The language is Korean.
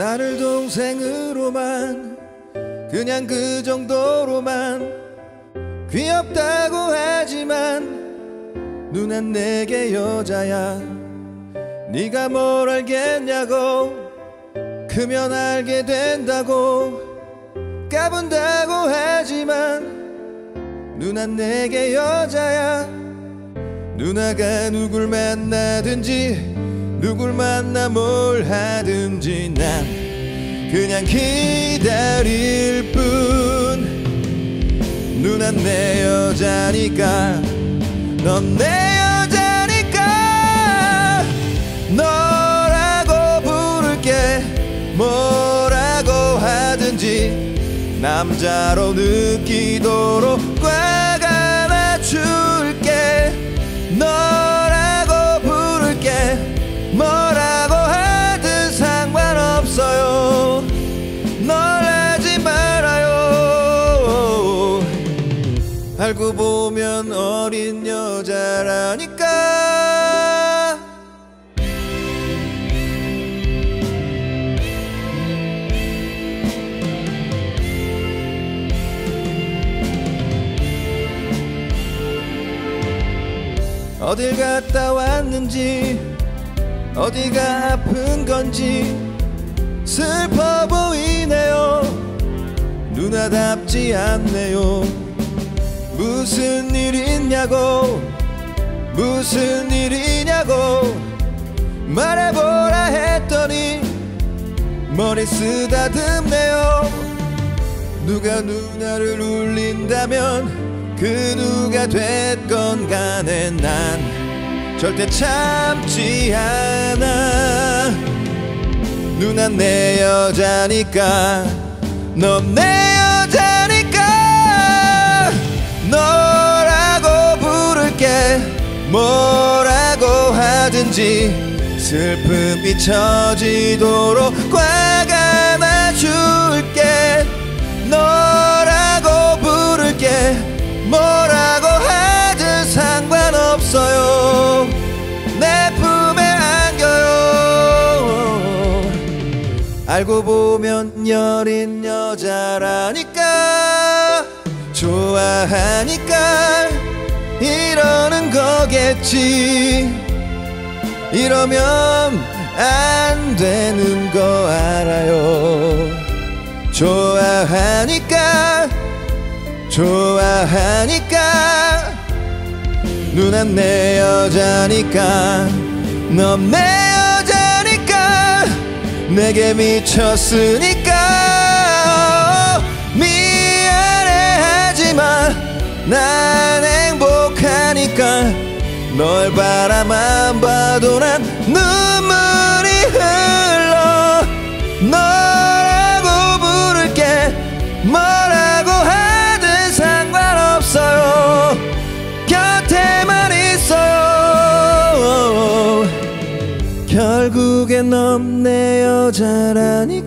나를 동생으로만 그냥 그 정도로만 귀엽다고 하지만 누난 내게 여자야. 네가 뭘 알겠냐고 크면 알게 된다고 까분다고 하지만 누난 내게 여자야. 누나가 누굴 만나든지 누굴 만나 뭘 하든지 난 그냥 기다릴 뿐. 누난 내 여자니까 넌 내 여자니까 너라고 부를게. 뭐라고 하든지 남자로 느끼도록 꽉 안아줄게. 너라고 부를게. 뭐라고 하든 상관없어요. 놀라지 말아요. 알고 보면 어린 여자라니까. 어딜 갔다 왔는지 어디가 아픈 건지 슬퍼 보이네요. 누나답지 않네요. 무슨 일 있냐고 무슨 일이냐고 말해보라 했더니 머리 쓰다듬네요. 누가 누나를 울린다면 그 누가 됐건 간에 난 절대 참지 않아. 누난 내 여자니까 넌 내 여자니까 너라고 부를게. 뭐라고 하든지 슬픔 잊혀지도록 꽉 안아줄게. 너라고 부를게. 뭐라고 하든 상관없어요. 내 품에 안겨요. 알고 보면 여린 여자라니까 좋아하니까 이러는 거겠지. 이러면 안 되는 거 알아요. 좋아하니까 좋아하니까 누난 내 여자니까 넌 내 여자니까 내게 미쳤으니까. 미안해하지만 난 행복하니까 널 바라만 봐도 난 눈물이 흘러. 너라고 부를게. 뭐라고 하든 상관없어요. 곁에만 있어요. 결국엔 넌 내 여자라니까.